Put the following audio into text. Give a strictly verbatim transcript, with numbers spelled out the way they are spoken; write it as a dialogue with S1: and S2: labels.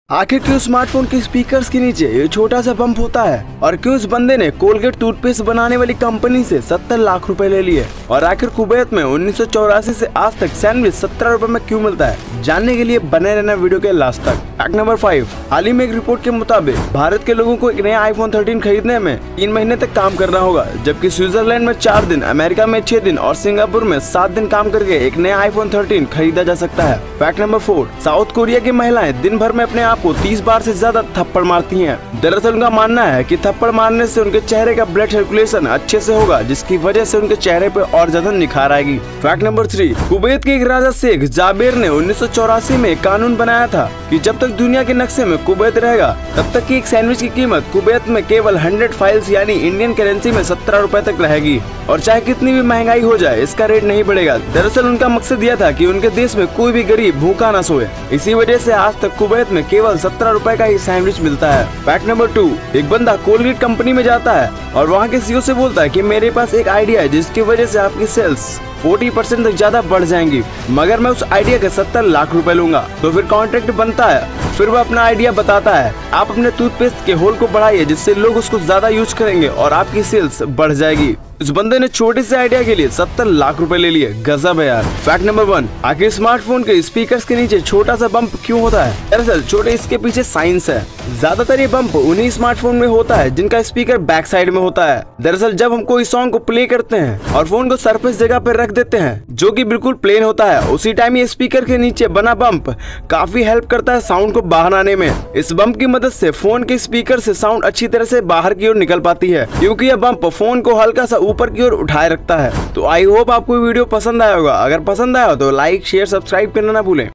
S1: आखिर क्यों स्मार्टफोन के स्पीकर्स के नीचे ये छोटा सा बम्प होता है और क्यों इस बंदे ने कोलगेट टूथपेस्ट बनाने वाली कंपनी से सत्तर लाख रुपए ले लिए और आखिर कुवैत में उन्नीस सौ चौरासी से आज तक सैंडविच सत्रह रुपए में क्यों मिलता है, जानने के लिए बने रहना वीडियो के लास्ट तक। फैक्ट नंबर फाइव, हाल ही में एक रिपोर्ट के मुताबिक भारत के लोगों को एक नया आईफोन थर्टीन खरीदने में तीन महीने तक काम करना होगा, जबकि स्विट्जरलैंड में चार दिन, अमेरिका में छह दिन और सिंगापुर में सात दिन काम करके एक नया आईफोन थर्टीन खरीदा जा सकता है। Fact number four, South Korea की महिलाएं दिन भर में अपने आप को तीस बार से ज्यादा थप्पड़ मारती हैं। दरअसल उनका मानना है कि थप्पड़ मारने से उनके चेहरे का ब्लड सर्कुलेशन अच्छे से होगा, जिसकी वजह से उनके चेहरे पर और ज्यादा निखार आएगी। फैक्ट नंबर थ्री, कुवैत के एक राजा शेख जाबेर ने उन्नीस सौ चौरासी में एक कानून बनाया था कि जब तक दुनिया के नक्शे में कुवैत रहेगा तब तक की एक सैंडविच की कीमत कुवैत में केवल सौ फाइल्स यानी इंडियन करेंसी में सत्रह रुपए तक रहेगी और चाहे कितनी भी महंगाई हो जाए इसका रेट नहीं बढ़ेगा। दरअसल उनका मकसद यह था कि उनके देश में कोई भी गरीब भूखा न सोए। इसी वजह से आज तक कुवैत में केवल सत्रह रुपए का ही सैंडविच मिलता है। फैक्ट नंबर टू, एक बंदा कोलगेट कंपनी में जाता है और वहाँ के सीईओ से बोलता है कि मेरे पास एक आइडिया है जिसकी वजह से आपकी सेल्स चालीस परसेंट तक ज्यादा बढ़ जाएंगी, मगर मैं उस आइडिया के सत्तर लाख रुपए लूंगा। तो फिर कॉन्ट्रैक्ट बनता है, फिर वो अपना आइडिया बताता है, आप अपने टूथपेस्ट के होल को बढ़ाइए जिससे लोग उसको ज्यादा यूज करेंगे और आपकी सेल्स बढ़ जाएगी। इस बंदे ने छोटे से आइडिया के लिए सत्तर लाख रुपए ले लिए। गजब है यार। फैक्ट नंबर वन, आखिर स्मार्टफोन के स्पीकर्स के नीचे छोटा सा बम्प क्यों होता है? दरअसल छोटे इसके पीछे साइंस है। ज्यादातर ये बम्प उन्हीं स्मार्टफोन में होता है जिनका स्पीकर बैक साइड में होता है। दरअसल जब हम कोई सॉन्ग को प्ले करते हैं और फोन को सरफेस जगह पर रख देते हैं जो कि बिल्कुल प्लेन होता है, उसी टाइम ये स्पीकर के नीचे बना बम्प काफी हेल्प करता है साउंड को बाहर आने में। इस बम्प की मदद से फोन के स्पीकर से साउंड अच्छी तरह से बाहर की ओर निकल पाती है, क्योंकि यह बम्प फोन को हल्का सा ऊपर की ओर उठाए रखता है। तो आई होप आपको वीडियो पसंद आया होगा। अगर पसंद आया हो तो लाइक शेयर सब्सक्राइब करना ना भूलें।